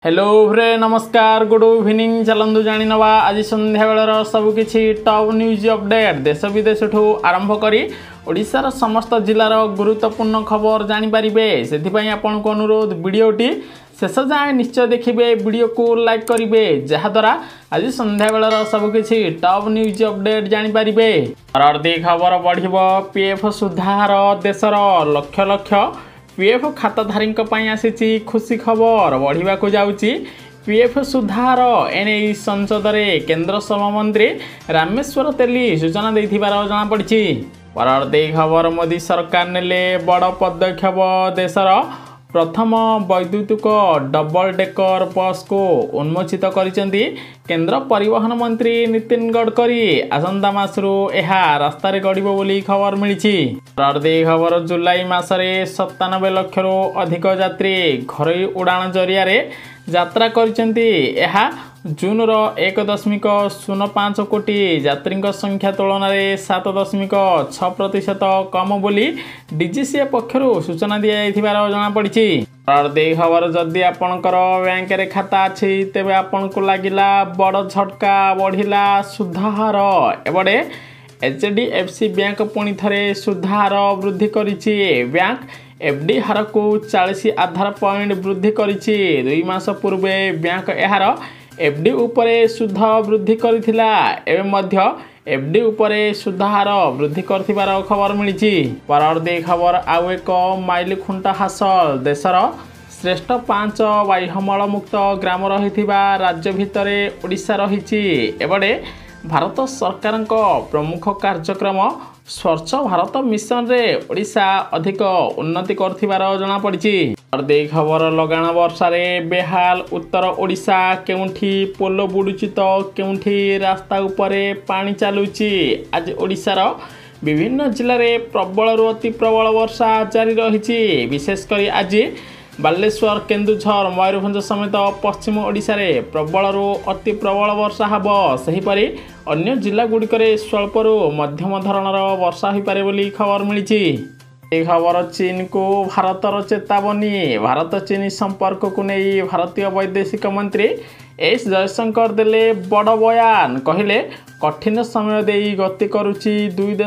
Hello फ्रे नमस्कार good evening चलतु जानी नवा आज संध्या बेलर सबकि टॉप न्यूज अपडेट देश विदेश ठू आरंभ करी ओडिशार समस्त जिलार गुरुत्वपूर्ण खबर जानीपारे से आपन को अनुरोध वीडियोटी शेष जाए निश्चय देखिए वीडियो को लाइक करेंगे जहाद्वारा आज संध्या बेलर सबकि टॉप न्यूज अपडेट जानीपारे। परवर्ती खबर बढ़ पीएफ सुधार देशर लक्ष लक्ष पीएफ खाताधारी आसी खुशी खबर बढ़ा जाऊँगी पीएफ सुधार एने संसद में केंद्र सभामंत्री रामेश्वर तेली सूचना देथिबार जनापड़ी। परवर्ती खबर मोदी सरकार नेले बड़ पदक्षेप देशर प्रथम वैद्युतिक डबल डेकर बस को उन्मोचित करिसेंती केंद्र परिवहन मंत्री नितिन गडकरी आसंता मासरू एहा रास्ता रे गड़िबो बोली खबर मिली। परवर्ती खबर जुलाई मासरे 97 लाख अधिक यात्री घरोई उड़ान जरिया यात्रा करिसेंती एहा जून 1.05 कोटी यात्री संख्या तुलन में 7.6% कम बोली डीजीसीए पक्षर सूचना दी जनापड़ी। परवर्ती खबर जदि आपणकर बैंक रे खाता अच्छी तेबे आपन को लगिला बड़ झटका बढ़िला सुधार एबडे एचडीएफसी बैंक पुणी थे सुधार वृद्धि करिछि। बैंक एफडी हार को 40 आधार पॉइंट वृद्धि करिछि। 2 मास पूर्वे बैंक यार एफडी उपरे सुध वृद्धि करथिला एवं मध्य एफडी उपरे सुधार वृद्धि करथिबार खबर मिली। परवर्ती खबर आउ एक माइल खुंटा हासिल देशर श्रेष्ठ 5 बाह्यमल मुक्त ग्राम रहिथिबा राज्य भितरे ओडिशा रहिछि। एबडे भारत सरकार प्रमुख कार्यक्रम स्वच्छ भारत मिशन रे ओडिशा अधिक उन्नति करथिबार जनापड़ी। परवर्ती खबर लगाण वर्षा रे बेहाल उत्तर ओडिशा केउंठी पोल बुडुची तो केउंठी रास्ता उपरे पानी चालुची। आज ओडिशार विभिन्न जिले में प्रबल अति प्रबल वर्षा जारी रही। विशेषकर आज बालेश्वर केन्दुझर मयूरभंज समेत पश्चिम ओडिशा रे प्रबल अति प्रबल वर्षा हब। सेहीपरि अन्य जिला गुड़िक स्वल्परू मध्यम धरणर वर्षा हो पारे बोली खबर मिली। खबर चीन को भारतर चेतावनी भारत चीन संपर्क को नहीं भारतीय वैदेशिक मंत्री एस जयशंकर देले बड़ बयान कहले कठिन समय दे गति करुची दुई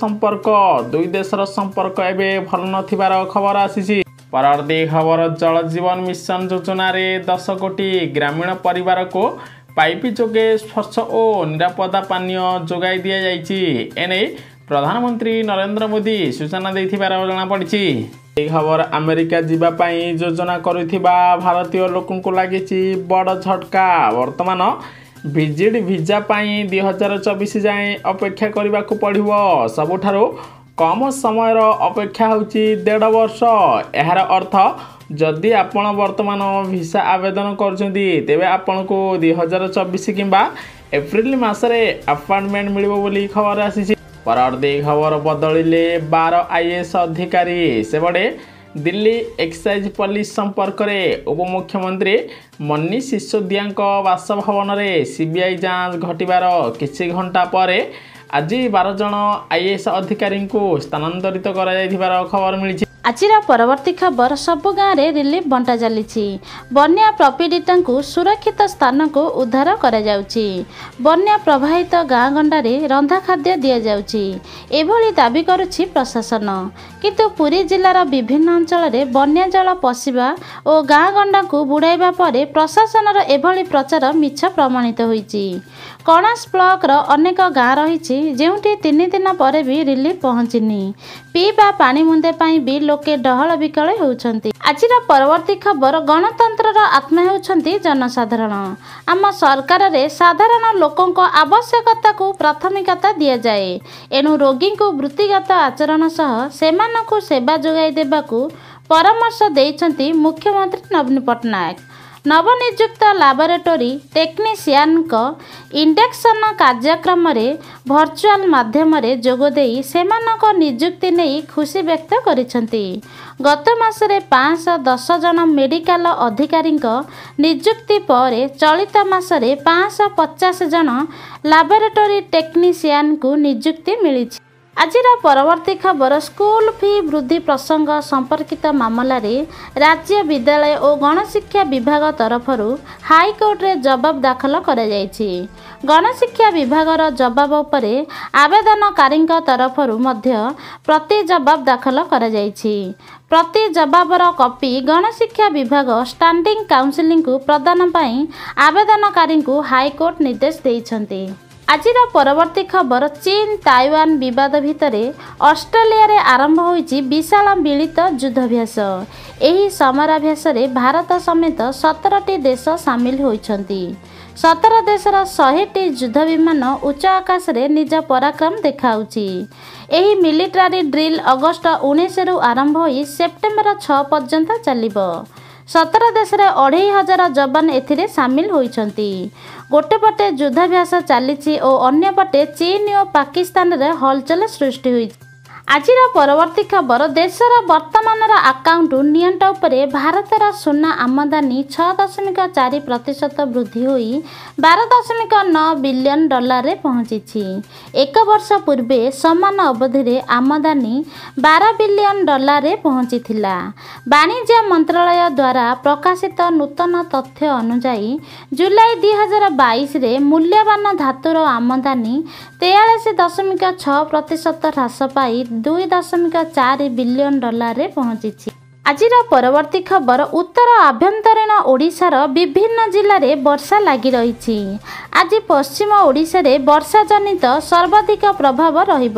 देशर संपर्क एवं भल नथिबार खबर आसी। परवर्ती खबर जल जीवन मिशन योजना रे 10 कोटी ग्रामीण परिवार को पाइप जोगे स्वच्छ और निरापदा पानीय जोगाई दि जाइछि। एने प्रधानमंत्री नरेंद्र मोदी सूचना देथिबार जनापड़ी। खबर अमेरिका जीवाई योजना करुथिबा भारतीय लोकंकु लागिछि बड़ झटका। वर्तमान विजिट वीजा पाई 2024 जाए अपेक्षा करने को पड़िबो। सबुठारु कम समय अपेक्षा होची 1.5 वर्ष। यार अर्थ जदि आपण वर्तमान वीसा आवेदन करछंती तेबे आपण को 2024 किंबा एप्रिल मासरे अपॉइंटमेंट मिलिबो बोली खबर आसी। परवर्ती खबर बदलिले 12 आईएएस अधिकारी सेबडे दिल्ली एक्साइज पुलिस संपर्क में उपमुख्यमंत्री मनीष सिसोदिया बासभवन में सीबीआई जांच घटिबार किछि घंटा पर आज 12 जन आईएएस अधिकारी को स्थानांतरित कर खबर मिली। आजिर परवर्ती खबर सबु गाँव में रिलीफ बंटा चली बन्या प्रपीड़िता सुरक्षित स्थान को उद्धार करा जाउची। बन्या प्रभावित गाँ गंडारे रंधा खाद्य दि जाउची एभली दाबी करुछि प्रशासन। किंतु पुरी जिलार विभिन्न अंचल में बन्या जल पशिबा और गाँ गंडा को बुड़ाइबा परे प्रशासनर एभली प्रचार मिछ प्रमाणित होईची। कणास ब्लॉक अनेक गाँ रही जेउठी 3 दिन पर भी रिलीफ पहुंचीनी। पीवा पानी मुंदे पाई भी लोके डहल विकल होउछंती। आजिर परवर्ती खबर गणतंत्र आत्मा होउछंती जनसाधारण। आम सरकार रे साधारण लोकों आवश्यकता को प्राथमिकता दिया जाए। एनु रोगी को वृत्तिगत आचरण सह सेमानकु सेवा जोगाई देबाकू परामर्श देइछंती मुख्यमंत्री नवीन पट्टनायक। नवनियुक्त लैबोरेटरी टेक्नीशियन इंडक्शन कार्यक्रम में भर्चुआल माध्यम जोगदे सेमानक नियुक्ति नहीं खुशी व्यक्त करिसेंती। गत मासरे 510 जन मेडिकल अधिकारी नियुक्ति पर चलित मासरे 550 जन लैबोरेटरी टेक्नीशियन को नियुक्ति मिली। ଆଜିର ପରବର୍ତ୍ତୀ ଖବର ସ୍କୁଲ ଫି ବୃଦ୍ଧି ପ୍ରସଙ୍ଗ ସମ୍ପର୍କିତ ମାମଲାରେ ରାଜ୍ୟ ବିଦ୍ୟାଳୟ ଓ ଗଣଶିକ୍ଷା ବିଭାଗ ତରଫରୁ ହାଇକୋର୍ଟରେ ଜବାବ ଦାଖଲ କରାଯାଇଛି। ଗଣଶିକ୍ଷା ବିଭାଗର ଜବାବ ଉପରେ ଆବେଦନକାରୀଙ୍କ ତରଫରୁ ମଧ୍ୟ ପ୍ରତି ଜବାବ ଦାଖଲ କରାଯାଇଛି। ପ୍ରତି ଜବାବର କପି ଗଣଶିକ୍ଷା ବିଭାଗ ଷ୍ଟାଣ୍ଡିଂ କାଉନସିଲଙ୍କୁ ପ୍ରଦାନ ପାଇଁ ଆବେଦନକାରୀଙ୍କୁ ହାଇକୋର୍ଟ ନିର୍ଦ୍ଦେଶ ଦେଇଛନ୍ତି। ଆଜିର ପରବର୍ତ୍ତୀ ଖବର ଚୀନ ତାଇୱାନ ବିବାଦ ଭିତରେ ଅଷ୍ଟ୍ରେଲିଆରେ ଆରମ୍ଭ ହୋଇଛି ବିଶାଳ ମିଳିତ ଯୁଦ୍ଧାଭ୍ୟାସ। ଏହି ସମରାଭ୍ୟାସରେ ଭାରତ ସମେତ 17ଟି ଦେଶ ସାମିଲ ହୋଇଛନ୍ତି। 17 ଦେଶର 100ଟି ଯୁଦ୍ଧ ବିମାନ ଉଚ୍ଚ ଆକାଶରେ ନିଜ ପରାକ୍ରମ ଦେଖାଉଛି। ଏହି ମିଲିଟାରୀ ଡ୍ରିଲ୍ ଅଗଷ୍ଟ 19ରୁ ଆରମ୍ଭ ହୋଇ ସେପ୍ଟେମ୍ବର 6 ପର୍ଯ୍ୟନ୍ତ ଚାଲିବ। 17 ଦେଶରେ 2500 ଯବାନ ଏଥିରେ ସାମିଲ ହୋଇଛନ୍ତି। ଗୋଟେ ପଟେ ଯୁଦ୍ଧାଭ୍ୟାସ ଚାଲିଛି ଓ ଅନ୍ୟପଟେ ଚୀନ ଓ ପାକିସ୍ତାନରେ ହଲଚଲ ସୃଷ୍ଟି ହୋଇଛି। ଆଜିର ପରବର୍ତ୍ତୀ ଖବର ଦେଶର ବର୍ତ୍ତମାନର ଆକାଉଣ୍ଟ ନିଅଣ୍ଟ ଉପରେ ଭାରତର ସୁନା ଆମଦାନୀ 6.4% ବୃଦ୍ଧି ହୋଇ $12.9 ବିଲିୟନ ପହଞ୍ଚିଛି। ଏକ ବର୍ଷ ପୂର୍ବେ ସମାନ ଅବଧିରେ ଆମଦାନୀ $12 ବିଲିୟନ ପହଞ୍ଚିଥିଲା। ବାଣିଜ୍ୟ ମନ୍ତ୍ରାଳୟ ଦ୍ୱାରା ପ୍ରକାଶିତ ନୂତନ ତଥ୍ୟ ଅନୁଯାୟୀ ଜୁଲାଇ 2022ରେ ମୂଲ୍ୟବାନ ଧାତୁର ଆମଦାନୀ 43.6% ହ୍ରାସ ପାଇ $2.4 ବିଲିୟନ ପହଞ୍ଚିଛି। ଆଜିର ପରବର୍ତ୍ତୀ ଖବର ଉତ୍ତର ଆଭ୍ୟନ୍ତରୀଣ ଓଡ଼ିଶାର ବିଭିନ୍ନ ଜିଲ୍ଲାରେ ବର୍ଷା ଲାଗି ରହିଛି। ଆଜି ପଶ୍ଚିମ ଓଡ଼ିଶାରେ ବର୍ଷା ଜନିତ ସର୍ବାଧିକ ପ୍ରଭାବ ରହିବ।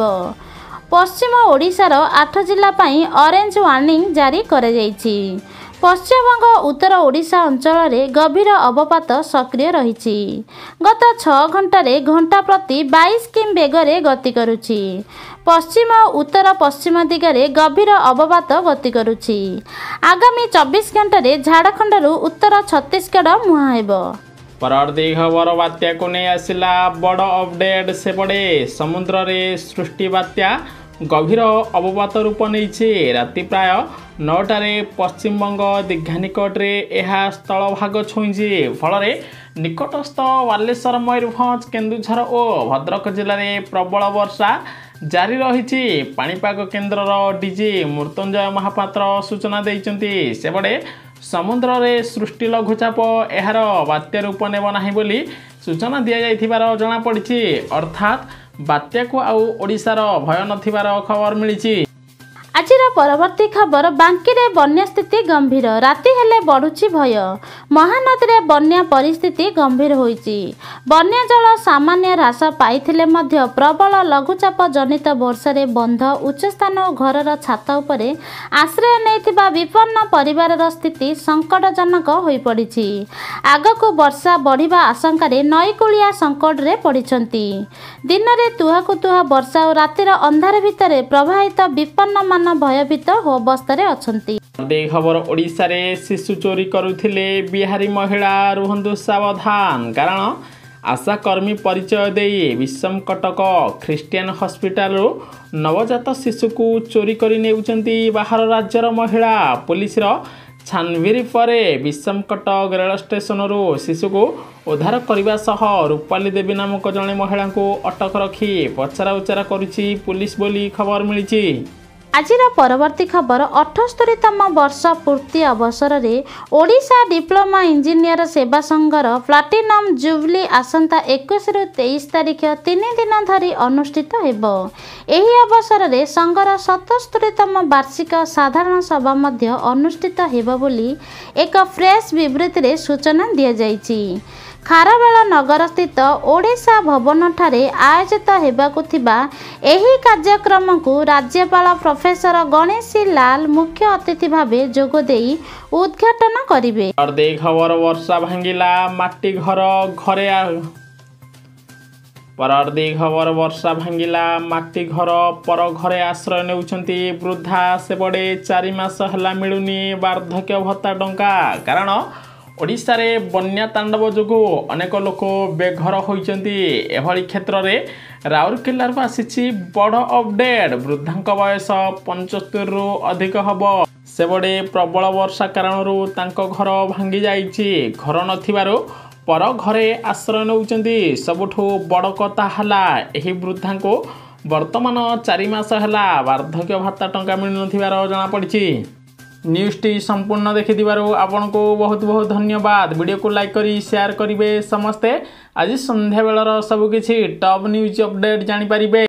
ପଶ୍ଚିମ ଓଡ଼ିଶାର 8 ଜିଲ୍ଲା ପାଇଁ ଅରେଞ୍ଜ ୱାର୍ଣ୍ଣିଂ ଜାରି କରାଯାଇଛି। ପଶ୍ଚିମବଙ୍ଗ ଉତ୍ତର ଓଡ଼ିଶା ଅଞ୍ଚଳରେ ଗଭୀର ଅବପାତ ସକ୍ରିୟ ରହିଛି। ଗତ 6 ଘଣ୍ଟାରେ ଘଣ୍ଟା ପ୍ରତି 22 କିମି ବେଗରେ ଗତି କରୁଛି। ପଶ୍ଚିମ ଉତ୍ତର ପଶ୍ଚିମ ଦିଗରେ ଗଭୀର ଅବପାତ ଗତି କରୁଛି। ଆଗାମୀ 24 ଘଣ୍ଟାରେ ଝାଡ଼ଖଣ୍ଡରୁ ଉତ୍ତର ଛତିଶଗଡ଼ ମୁହାଁ ହେବ। ପରବର୍ତ୍ତୀ ଖବର ବାତ୍ୟାକୁ ନେଇ ଆସିଲା ବଡ଼ ଅପଡେଟ୍। ସେପଟେ ସମୁଦ୍ରରେ ସୃଷ୍ଟି ବାତ୍ୟା ଗଭୀର ଅବପାତ ରୂପ ନେଇଛି। ରାତି ପ୍ରାୟ 9ଟାରେ ପଶ୍ଚିମବଙ୍ଗ ଦୀଘା ନିକଟରେ ଏହା ସ୍ଥଳଭାଗ ଛୁଇଁଛି। ଫଳରେ ନିକଟସ୍ଥ ବାଲେଶ୍ୱର, ମୟୂରଭଞ୍ଜ, କେନ୍ଦୁଝର ଓ ଭଦ୍ରକ ଜିଲ୍ଲାରେ ପ୍ରବଳ ବର୍ଷା ଜାରି ରହିଛି। ପାଣିପାଗ କେନ୍ଦ୍ରର ଡିଜି ମୃତ୍ୟୁଞ୍ଜୟ ମହାପାତ୍ର ସୂଚନା ଦେଇଛନ୍ତି। ସେପଟେ ସମୁଦ୍ରରେ ସୃଷ୍ଟି ଲଘୁଚାପ ଏହାର ବାତ୍ୟା ରୂପ ନେବ ନାହିଁ ବୋଲି ସୂଚନା ଦିଆଯାଇଥିବାର ଜଣାପଡ଼ିଛି। ଅର୍ଥାତ୍ ବାତ୍ୟାକୁ ଆଉ ଓଡ଼ିଶାର ଭୟ ନଥିବାର ଖବର ମିଳିଛି। ଆଜିର ପରବର୍ତ୍ତୀ ଖବର ବାଙ୍କିରେ ବନ୍ୟା ସ୍ଥିତି ଗମ୍ଭୀର। ରାତି ହେଲେ ବଢ଼ୁଛି ଭୟ। ମହାନଦୀରେ ବନ୍ୟା ପରିସ୍ଥିତି ଗମ୍ଭୀର ହୋଇଛି। ବନ୍ୟା ଜଳ ସାମାନ୍ୟ ହ୍ରାସ ପାଇଥିଲେ ମଧ୍ୟ ପ୍ରବଳ ଲଘୁଚାପ ଜନିତ ବର୍ଷାରେ ବନ୍ଧ, ଉଚ୍ଚସ୍ଥାନ ଓ ଘରର ଛାତ ଉପରେ ଆଶ୍ରୟ ନେଇଥିବା ବିପନ୍ନ ପରିବାରର ସ୍ଥିତି ସଙ୍କଟଜନକ ହୋଇପଡ଼ିଛି। ଆଗକୁ ବର୍ଷା ବଢ଼ିବା ଆଶଙ୍କାରେ ନଈକୂଳିଆ ସଙ୍କଟରେ ପଡ଼ିଛନ୍ତି। ଦିନରେ ତୁହାକୁ ତୁହା ବର୍ଷା ଓ ରାତିର ଅନ୍ଧାର ଭିତରେ ପ୍ରବାହିତ ବିପନ୍ନମାନ ଭୟଭୀତ ଅବସ୍ଥାରେ ଅଛନ୍ତି। ଖବର ଓଡ଼ିଶାରେ ଶିଶୁ ଚୋରି କରୁଥିଲେ ବିହାରୀ ମହିଳା, ରୁହନ୍ତୁ ସାବଧାନ। କାରଣ ଆଶାକର୍ମୀ ପରିଚୟ ଦେଇ ବିଷମ କଟକ ଖ୍ରୀଷ୍ଟିଆନ ହସ୍ପିଟାଲରୁ ନବଜାତ ଶିଶୁକୁ ଚୋରି କରି ନେଉଛନ୍ତି ବାହାର ରାଜ୍ୟର ମହିଳା। ପୁଲିସର ଛାନଭିର ପରେ ବିଷମ କଟକ ରେଳ ଷ୍ଟେସନରୁ ଶିଶୁକୁ ଉଦ୍ଧାର କରିବା ସହ ରୂପାଲି ଦେବୀ ନାମକ ଜଣେ ମହିଳାଙ୍କୁ ଅଟକ ରଖି ପଚରା ଉଚରା କରୁଛି ପୁଲିସ ବୋଲି ଖବର ମିଳିଛି। ଆଜିର ପରବର୍ତ୍ତୀ ଖବର 78ତମ ବର୍ଷ ପୂର୍ତ୍ତି ଅବସରରେ ଓଡ଼ିଶା ଡିପ୍ଲୋମା ଇଞ୍ଜିନିୟର ସେବା ସଂଘର ପ୍ଲାଟିନମ୍ ଜୁବଲି ଆସନ୍ତା 21ରୁ 23 ତାରିଖ 3 ଦିନ ଧରି ଅନୁଷ୍ଠିତ ହେବ। ଏହି ଅବସରରେ ସଂଘର 77ତମ ବାର୍ଷିକ ସାଧାରଣ ସଭା ମଧ୍ୟ ଅନୁଷ୍ଠିତ ହେବ ବୋଲି ଏକ ପ୍ରେସ୍ ବିବୃତ୍ତିରେ ସୂଚନା ଦିଆଯାଇଛି। ଖାରବେଳ ନଗରସ୍ଥିତ ଓଡ଼ିଶା ଭବନଠାରେ ଆୟୋଜିତ ହେବାକୁ ଥିବା ଏହି କାର୍ଯ୍ୟକ୍ରମକୁ ରାଜ୍ୟପାଳ ପ୍ରଫେସର ଗଣେଶୀ ଲାଲ ମୁଖ୍ୟ ଅତିଥି ଭାବେ ଯୋଗଦେଇ ଉଦ୍ଘାଟନ କରିବେ। ଖବର ବର୍ଷା ଭାଙ୍ଗିଲା ମାଟି ଘର ଘରେ ପରବର୍ତ୍ତୀ ଖବର ବର୍ଷା ଭାଙ୍ଗିଲା ମାଟି ଘର ପର ଘରେ ଆଶ୍ରୟ ନେଉଛନ୍ତି ବୃଦ୍ଧା। ସେପଟେ 4 ମାସ ହେଲା ମିଳୁନି ବାର୍ଦ୍ଧକ୍ୟ ଭତ୍ତା ଟଙ୍କା। କାରଣ ଓଡ଼ିଶାରେ ବନ୍ୟା ତାଣ୍ଡବ ଯୋଗୁଁ ଅନେକ ଲୋକ ବେଘର ହୋଇଛନ୍ତି। ଏଭଳି କ୍ଷେତ୍ରରେ ରାଉରକେଲାରୁ ଆସିଛି ବଡ଼ ଅପଡେଟ୍। ବୃଦ୍ଧାଙ୍କ ବୟସ 75ରୁ ଅଧିକ ହେବ। ସେପଟେ ପ୍ରବଳ ବର୍ଷା କାରଣରୁ ତାଙ୍କ ଘର ଭାଙ୍ଗି ଯାଇଛି। ଘର ନଥିବାରୁ ପର ଘରେ ଆଶ୍ରୟ ନେଉଛନ୍ତି। ସବୁଠୁ ବଡ଼ କଥା ହେଲା ଏହି ବୃଦ୍ଧାଙ୍କୁ ବର୍ତ୍ତମାନ 4 ମାସ ହେଲା ବାର୍ଦ୍ଧକ୍ୟ ଭତ୍ତା ଟଙ୍କା ମିଳୁନଥିବାର ଜଣାପଡ଼ିଛି। ନ୍ୟୁଜ୍ଟି ସମ୍ପୂର୍ଣ୍ଣ ଦେଖିଥିବାରୁ ଆପଣଙ୍କୁ ବହୁତ ବହୁତ ଧନ୍ୟବାଦ। ଭିଡ଼ିଓକୁ ଲାଇକ୍ କରି ସେୟାର କରିବେ ସମସ୍ତେ। ଆଜି ସନ୍ଧ୍ୟାବେଳର ସବୁକିଛି ଟପ୍ ନ୍ୟୁଜ୍ ଅପଡ଼େଟ୍ ଜାଣିପାରିବେ।